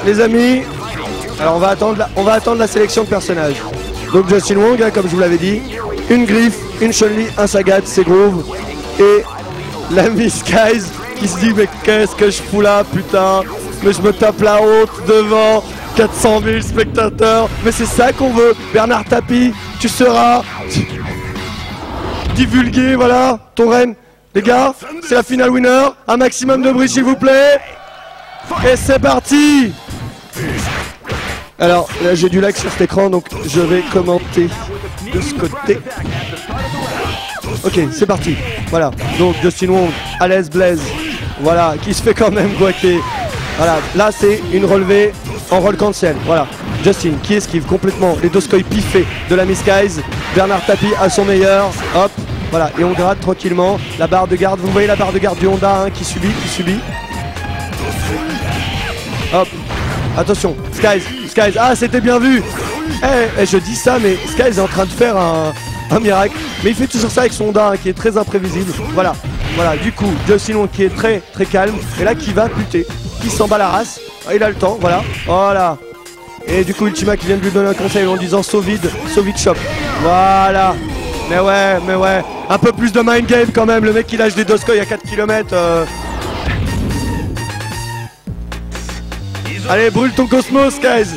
les amis, alors on va attendre la sélection de personnages. Donc Justin Wong, hein, comme je vous l'avais dit, une Griffe, une Chun-Li, un Sagat, c'est Groove, et la Miss Guys qui se dit mais qu'est-ce que je fous là, putain, mais je me tape la honte devant 400 000 spectateurs, mais c'est ça qu'on veut. Bernard Tapie, tu seras divulgué, voilà, ton reine. Les gars, c'est la finale winner, un maximum de bruit s'il vous plaît, et c'est parti. Alors là j'ai du lag sur cet écran, donc je vais commenter de ce côté. Ok, c'est parti. Voilà, donc Justin Wong, à l'aise Blaze, voilà, qui se fait quand même guaquer. Voilà, là c'est une relevée en roll cancel. Voilà, Justin qui esquive complètement les doskoy piffés de la Miss Guys. Bernard Tapie à son meilleur. Hop, voilà, et on gratte tranquillement la barre de garde. Vous voyez la barre de garde du Honda hein, qui subit. Hop, attention, Skies, ah c'était bien vu. Je dis ça, mais Skies est en train de faire un miracle. Mais il fait toujours ça avec son Honda hein, qui est très imprévisible. Voilà, du coup, Justin Wong qui est très calme. Et là qui va buter, qui s'en bat la race. Il a le temps, voilà. Et du coup Ultima qui vient de lui donner un conseil en disant Sovid shop. Voilà. Mais ouais, un peu plus de mind game quand même. Le mec qui lâche des doskoy à 4 km. Allez, brûle ton cosmos, guys.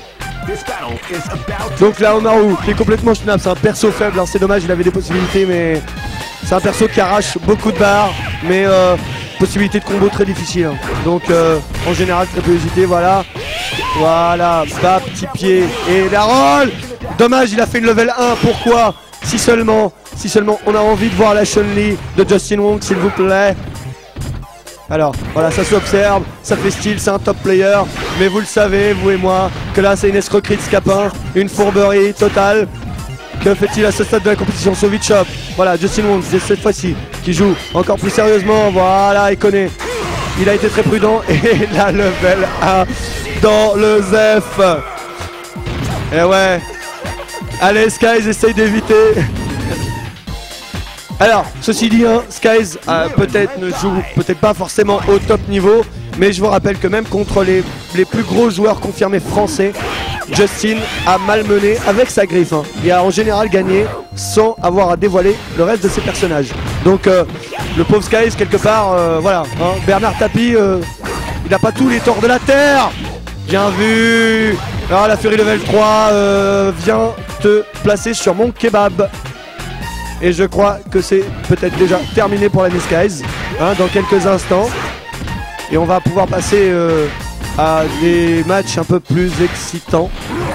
Donc là, Omaru qui est complètement schnapp, c'est un perso faible, hein. C'est dommage, il avait des possibilités, mais c'est un perso qui arrache beaucoup de barres, mais possibilité de combo très difficile. Hein. Donc en général, très peu hésité, voilà, bas, petit pied et la roll. Dommage, il a fait une level 1, pourquoi? Si seulement on a envie de voir la Chun-Li de Justin Wong, s'il vous plaît. Alors, voilà, ça s'observe, ça fait style, c'est un top player, mais vous le savez, vous et moi, que là c'est une escroquerie de scapin, une fourberie totale. Que fait-il à ce stade de la compétition? Sovid Shop, voilà, Justin Wong, cette fois-ci, qui joue encore plus sérieusement, voilà, il connaît. Il a été très prudent, et la level 1 dans le Zef. Et ouais, allez, Skies, essaye d'éviter. Alors, ceci dit, hein, Skies peut-être ne joue peut-être pas forcément au top niveau, mais je vous rappelle que même contre les plus gros joueurs confirmés français, Justin a malmené avec sa griffe hein, et a en général gagné sans avoir à dévoiler le reste de ses personnages. Donc le pauvre Skies quelque part, voilà, hein, Bernard Tapie, il n'a pas tous les torts de la terre. Bien vu. Alors la Fury level 3 vient te placer sur mon kebab. Et je crois que c'est peut-être déjà terminé pour la Miss Guys hein, dans quelques instants. Et on va pouvoir passer à des matchs un peu plus excitants.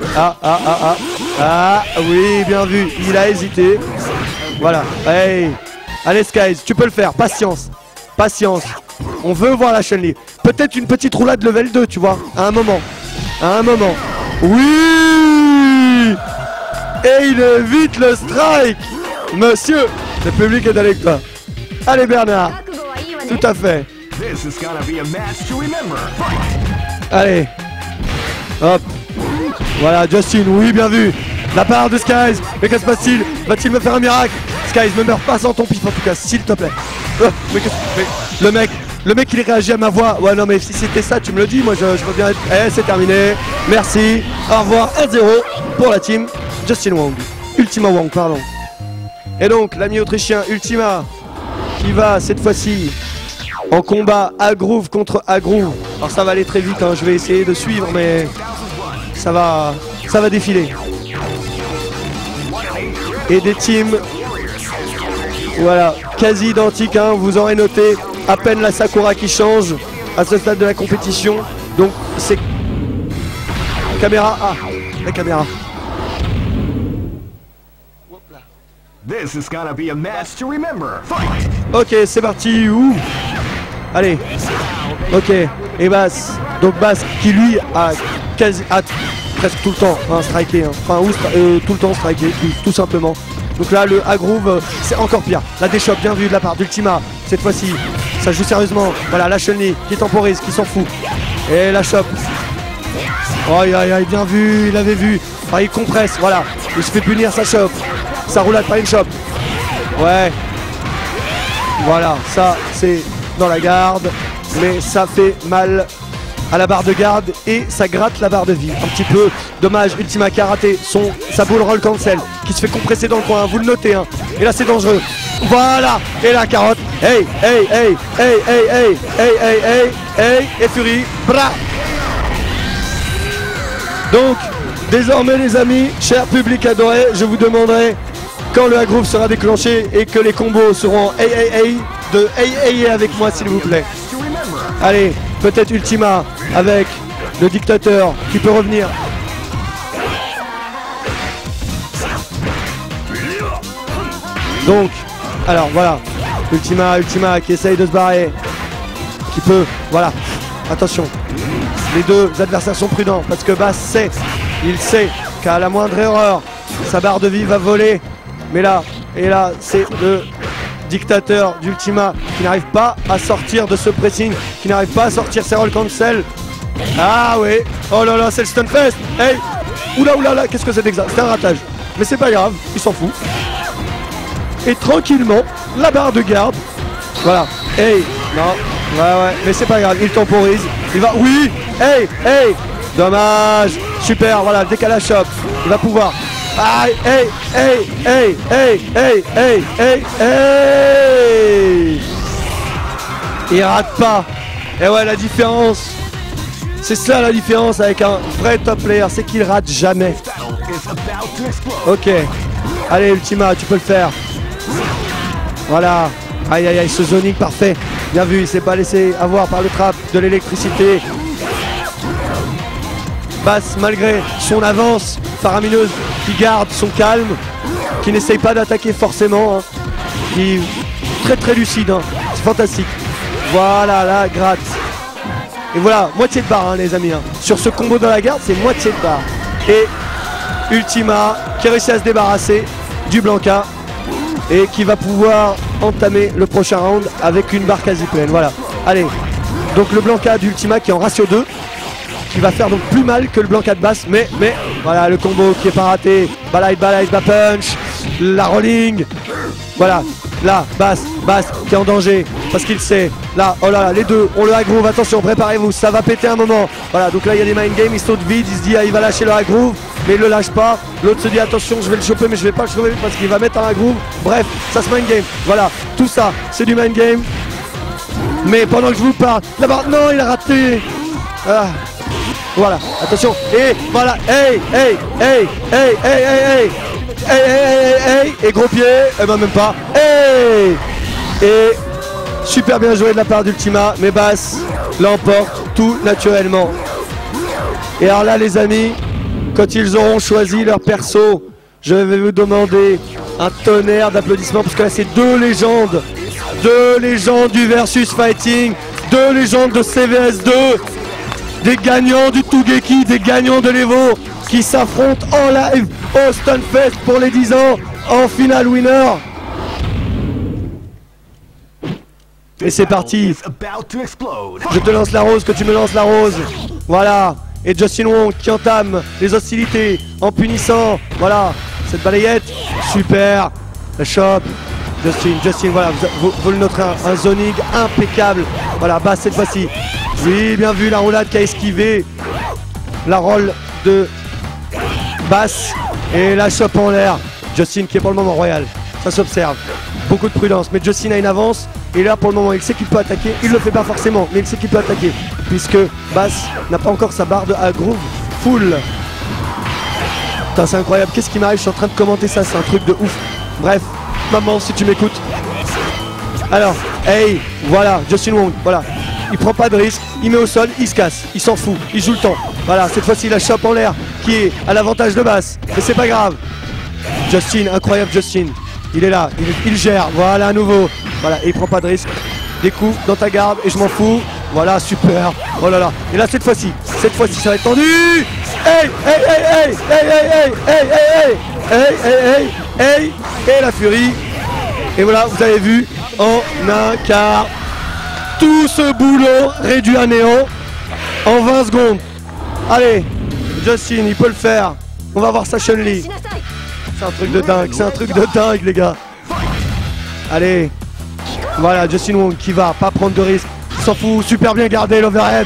Ah oui, bien vu, il a hésité. Voilà, hey. Allez Skies, tu peux le faire, patience. On veut voir la Chun-Li. Peut-être une petite roulade level 2, tu vois, à un moment. Oui. Et il évite le strike. Monsieur, le public est avec toi. Allez Bernard, tout à fait. Allez, hop. Voilà Justin, oui bien vu. La part de Skies, mais que se passe-t-il? Va-t-il me faire un miracle? Skies, ne meurs pas sans ton pif en tout cas, s'il te plaît. Mais le mec il réagit à ma voix. Ouais non mais si c'était ça tu me le dis, moi je veux bien être... c'est terminé, merci, au revoir, 1-0 pour la team Justin Wong. Ultima Wong, pardon. Et donc l'ami autrichien Ultima qui va cette fois-ci en combat Agroove contre Agroove. Alors ça va aller très vite, hein. Je vais essayer de suivre mais ça va défiler. Et des teams voilà, quasi identiques, hein. Vous aurez noté à peine la Sakura qui change à ce stade de la compétition. Donc c'est caméra, la caméra. This is gonna be a match to remember. Fight. Ok, c'est parti. Ouh. Allez. Ok. Et Bass. Donc Bass qui lui a presque tout le temps striké. Hein. Enfin, tout le temps striké, tout simplement. Donc là, le Agroove, c'est encore pire. La déchoppe, bien vu de la part d'Ultima. Cette fois-ci, ça joue sérieusement. Voilà, la Chun-Li qui temporise, qui s'en fout. Et la chope. Oh, bien vu, il avait vu. Ah, il compresse, voilà. Il se fait punir, sa chope. Ça roulade pas une chope. Ouais. Voilà, ça c'est dans la garde. Mais ça fait mal. à la barre de garde et ça gratte la barre de vie. Un petit peu dommage, Ultima qui a raté sa boule roll cancel, qui se fait compresser dans le coin, vous le notez, hein. Et là c'est dangereux. Voilà, et la carotte. Hey, hey, hey, hey, hey, hey, hey, hey, hey, hey, et Fury, bra. Donc, désormais les amis, cher public adoré, je vous demanderai quand le A-Groove sera déclenché et que les combos seront hey, hey, hey, de hey, hey, hey avec moi s'il vous plaît. Allez, peut-être Ultima avec le dictateur qui peut revenir. Donc, alors voilà, Ultima qui essaye de se barrer, qui peut, voilà, attention, les deux adversaires sont prudents parce que Bass sait, il sait qu'à la moindre erreur, sa barre de vie va voler, mais là, et là, c'est le dictateur d'Ultima qui n'arrive pas à sortir de ce pressing, qui n'arrive pas à sortir ses roll cancel. Ah oui, oh là là, c'est le Stunfest. Hey, oula oula là, qu'est-ce que c'est exact? C'est un ratage, mais c'est pas grave, il s'en fout. Et tranquillement, la barre de garde, voilà, hey, non, ouais, mais c'est pas grave, il temporise, il va, oui, hey, hey, dommage, super, voilà, le décalage shop, il va pouvoir, aïe, hey, hey, hey, hey, hey, hey, hey, hey, il rate pas, et ouais, la différence, c'est ça la différence avec un vrai top player, c'est qu'il rate jamais. Ok, allez Ultima, tu peux le faire. Voilà, aïe aïe aïe, ce zoning parfait, bien vu, il s'est pas laissé avoir par le trap de l'électricité. Bass, malgré son avance faramineuse, qui garde son calme, qui n'essaye pas d'attaquer forcément, hein, qui est très très lucide, hein, c'est fantastique. Voilà, la gratte. Et voilà, moitié de barre hein, les amis, hein. Sur ce combo dans la garde, c'est moitié de barre. Et Ultima qui a réussi à se débarrasser du Blanca et qui va pouvoir entamer le prochain round avec une barre quasi pleine. Voilà, allez, donc le Blanca d'Ultima qui est en ratio 2, qui va faire donc plus mal que le Blanca de Bass, mais voilà le combo qui est pas raté, balade, bas punch, la rolling, voilà, là, Bass qui est en danger, parce qu'il sait, là, oh là là, les deux, on le A-Groove, attention, préparez-vous, ça va péter un moment, voilà, donc là il y a des mind games, il saute vide, il se dit, ah, il va lâcher le A-Groove, mais il le lâche pas, l'autre se dit, attention, je vais le choper, mais je vais pas le choper parce qu'il va mettre un A-Groove, bref, ça se mind game, voilà, tout ça, c'est du mind game, mais pendant que je vous parle, là-bas, non, il a raté, ah. Voilà, attention, et voilà, hey, hey, hey, hey, hey, hey, hey, hey, hey, hey, hey, et gros pied, et ben même pas, hey, et super bien joué de la part d'Ultima, mais Bass l'emporte tout naturellement. Et alors là les amis, quand ils auront choisi leur perso, je vais vous demander un tonnerre d'applaudissements, parce que là c'est deux légendes du versus fighting, deux légendes de CVS2, des gagnants du Tougeki, des gagnants de l'Evo qui s'affrontent en live au Stunfest pour les 10 ans en finale winner. Et c'est parti. Je te lance la rose, que tu me lances la rose. Voilà. Et Justin Wong qui entame les hostilités en punissant. Voilà. Cette balayette. Super. Le shop. Justin, voilà. Vous le noterez, un zoning impeccable. Voilà. Bass cette fois-ci. Oui, bien vu la roulade qui a esquivé la roll de Bass et la chope en l'air. Justin qui est pour le moment royal, ça s'observe. Beaucoup de prudence, mais Justin a une avance et là pour le moment il sait qu'il peut attaquer. Il le fait pas forcément, mais il sait qu'il peut attaquer puisque Bass n'a pas encore sa barre de A-Groove full. Putain, c'est incroyable, qu'est-ce qui m'arrive? Je suis en train de commenter ça, c'est un truc de ouf. Bref, maman, si tu m'écoutes. Alors, hey, voilà, Justin Wong, voilà. Il prend pas de risque, il met au sol, il se casse, il s'en fout, il joue le temps. Voilà, cette fois-ci la chope en l'air qui est à l'avantage de Bass, mais c'est pas grave. Justin, incroyable Justin, il est là, il gère, voilà à nouveau. Voilà, et il prend pas de risque. Des coups dans ta garde et je m'en fous. Voilà, super. Oh là là. Et là cette fois-ci ça va être tendu. Hey, hey, hey, hey, hey, hey, hey, hey, hey, hey, hey, hey, et la furie. Et voilà, vous avez vu, en un quart. Tout ce boulot réduit à néant en 20 secondes. Allez, Justin, il peut le faire. On va voir sa Chun-Li. C'est un truc de dingue, les gars. Allez, voilà, Justin Wong qui va pas prendre de risque. Il s'en fout, super bien gardé l'overhead.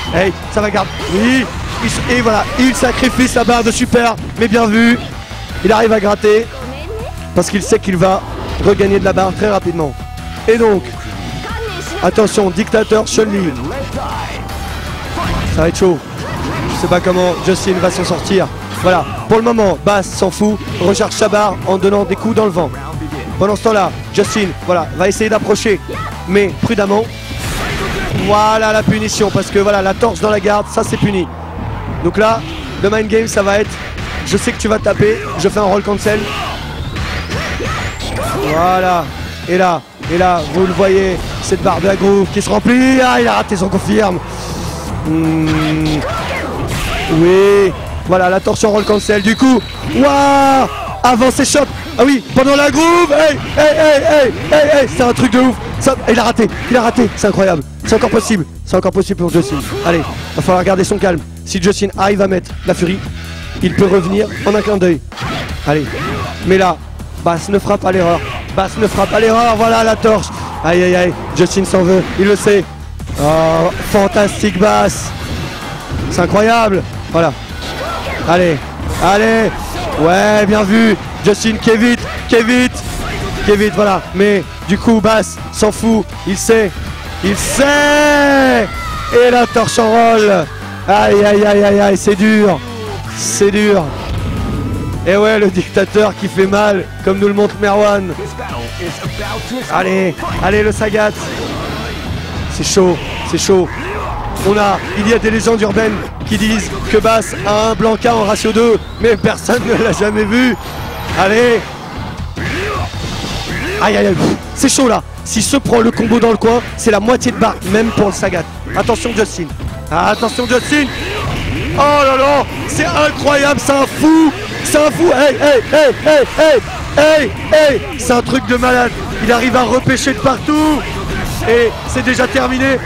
Hey, ça va garder. Oui. Et voilà, il sacrifie sa barre de super, mais bien vu. Il arrive à gratter parce qu'il sait qu'il va regagner de la barre très rapidement. Et donc, attention, dictateur Chun-Li. Ça va être chaud. Je sais pas comment Justin va s'en sortir. Voilà, pour le moment, Bass s'en fout, recharge sa barre en donnant des coups dans le vent. Pendant ce temps-là, Justin, voilà, va essayer d'approcher, mais prudemment. Voilà la punition, parce que voilà, la torche dans la garde, ça c'est puni. Donc là, le mind game, ça va être, je sais que tu vas taper, je fais un roll cancel. Voilà, et là, vous le voyez, cette barre de la groove qui se remplit. Ah, il a raté son confirme. Oui, voilà, la torche en roll cancel, du coup. Waouh, avant ses shots. Ah oui, pendant la groove. Hey, c'est un truc de ouf. Ça, il a raté, c'est incroyable. C'est encore possible pour Justin. Allez, va falloir garder son calme. Si Justin arrive à mettre la furie, il peut revenir en un clin d'œil. Allez, mais là, Bass ne fera pas l'erreur. Voilà la torche. Aïe, Justin s'en veut, il le sait. Oh, fantastique Bass. C'est incroyable. Voilà. Allez. Ouais, bien vu. Justin qui est vite, voilà. Mais du coup, Bass s'en fout. Il sait. Et la torche en roll. Aïe, c'est dur. Et ouais, le dictateur qui fait mal, comme nous le montre Merwan. Allez, le Sagat. C'est chaud. Il y a des légendes urbaines qui disent que Bass a un Blanca en ratio 2, mais personne ne l'a jamais vu. Allez. Aïe, c'est chaud là. Si se prend le combo dans le coin, c'est la moitié de barre, même pour le Sagat. Attention Justin. Oh là là, c'est incroyable, c'est un fou. Hey, c'est un truc de malade. Il arrive à repêcher de partout. Et c'est déjà terminé.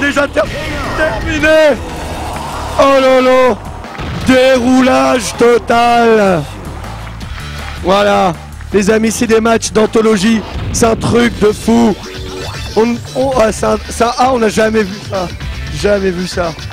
Oh là là, déroulage total. Voilà, les amis, c'est des matchs d'anthologie. C'est un truc de fou. On n'a jamais vu ça.